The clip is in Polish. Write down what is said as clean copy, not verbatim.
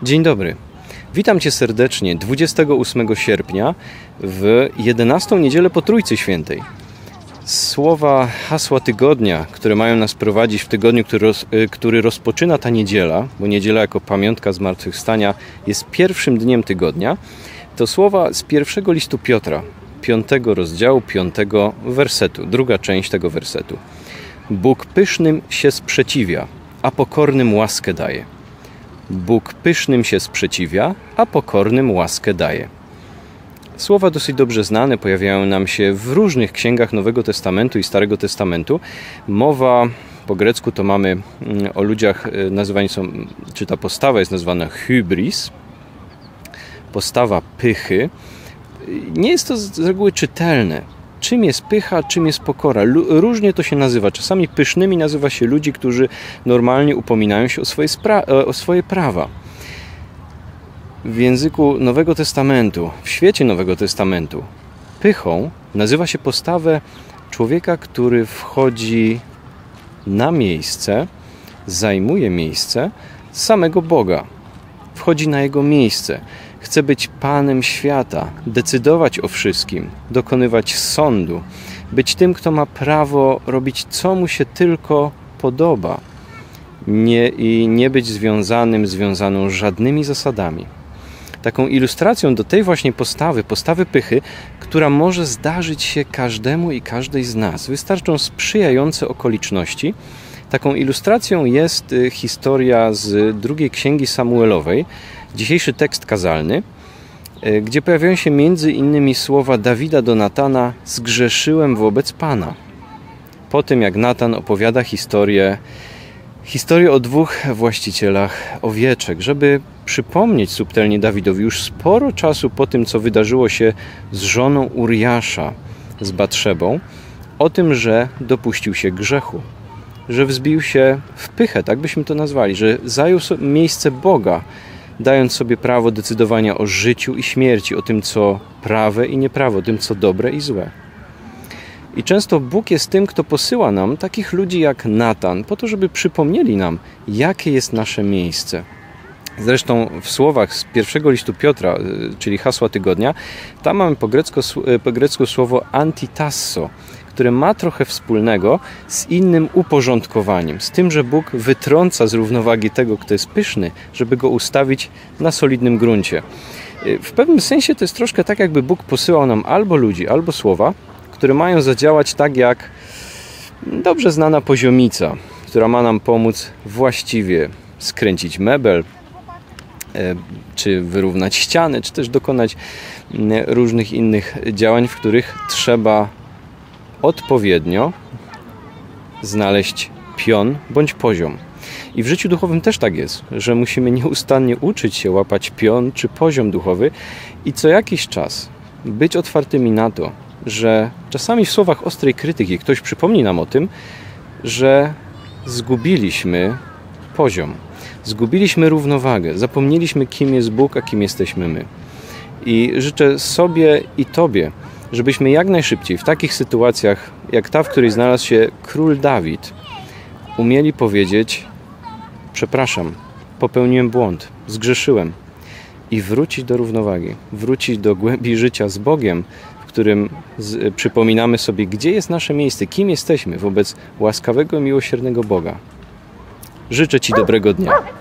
Dzień dobry. Witam Cię serdecznie 28 sierpnia w 11. niedzielę po Trójcy Świętej. Słowa hasła tygodnia, które mają nas prowadzić w tygodniu, który rozpoczyna ta niedziela, bo niedziela jako pamiątka zmartwychwstania jest pierwszym dniem tygodnia, to słowa z pierwszego listu Piotra, 5 rozdziału, 5 wersetu, druga część tego wersetu. Bóg pysznym się sprzeciwia, a pokornym łaskę daje. Bóg pysznym się sprzeciwia, a pokornym łaskę daje. Słowa dosyć dobrze znane, pojawiają nam się w różnych księgach Nowego Testamentu i Starego Testamentu. Mowa po grecku to mamy o ludziach, nazywani są, czy ta postawa jest nazywana hybris, postawa pychy. Nie jest to z reguły czytelne. Czym jest pycha, czym jest pokora? Różnie to się nazywa. Czasami pysznymi nazywa się ludzi, którzy normalnie upominają się o swoje prawa. W języku Nowego Testamentu, w świecie Nowego Testamentu, pychą nazywa się postawę człowieka, który wchodzi na miejsce, zajmuje miejsce samego Boga. Wchodzi na Jego miejsce. Chce być Panem świata, decydować o wszystkim, dokonywać sądu, być tym, kto ma prawo robić, co mu się tylko podoba i nie być związaną żadnymi zasadami. Taką ilustracją do tej właśnie postawy pychy, która może zdarzyć się każdemu i każdej z nas. Wystarczą sprzyjające okoliczności. Taką ilustracją jest historia z drugiej księgi Samuelowej, dzisiejszy tekst kazalny, gdzie pojawiają się między innymi słowa Dawida do Natana: zgrzeszyłem wobec Pana. Po tym, jak Natan opowiada historię o dwóch właścicielach owieczek, żeby przypomnieć subtelnie Dawidowi już sporo czasu po tym, co wydarzyło się z żoną Uriasza, z Batszebą, o tym, że dopuścił się grzechu, że wzbił się w pychę, tak byśmy to nazwali, że zajął miejsce Boga, dając sobie prawo decydowania o życiu i śmierci, o tym, co prawe i nieprawe, o tym, co dobre i złe. I często Bóg jest tym, kto posyła nam takich ludzi jak Natan, po to, żeby przypomnieli nam, jakie jest nasze miejsce. Zresztą w słowach z pierwszego listu Piotra, czyli hasła tygodnia, tam mamy po grecku słowo antitasso, które ma trochę wspólnego z innym uporządkowaniem, z tym, że Bóg wytrąca z równowagi tego, kto jest pyszny, żeby go ustawić na solidnym gruncie. W pewnym sensie to jest troszkę tak, jakby Bóg posyłał nam albo ludzi, albo słowa, które mają zadziałać tak jak dobrze znana poziomica, która ma nam pomóc właściwie skręcić mebel, czy wyrównać ściany, czy też dokonać różnych innych działań, w których trzeba odpowiednio znaleźć pion bądź poziom. I w życiu duchowym też tak jest, że musimy nieustannie uczyć się łapać pion czy poziom duchowy i co jakiś czas być otwartymi na to, że czasami w słowach ostrej krytyki ktoś przypomni nam o tym, że zgubiliśmy poziom, zgubiliśmy równowagę, zapomnieliśmy, kim jest Bóg, a kim jesteśmy my. I życzę sobie i Tobie, żebyśmy jak najszybciej w takich sytuacjach, jak ta, w której znalazł się król Dawid, umieli powiedzieć: przepraszam, popełniłem błąd, zgrzeszyłem, i wrócić do równowagi, wrócić do głębi życia z Bogiem, w którym przypominamy sobie, gdzie jest nasze miejsce, kim jesteśmy wobec łaskawego i miłosiernego Boga. Życzę Ci dobrego dnia.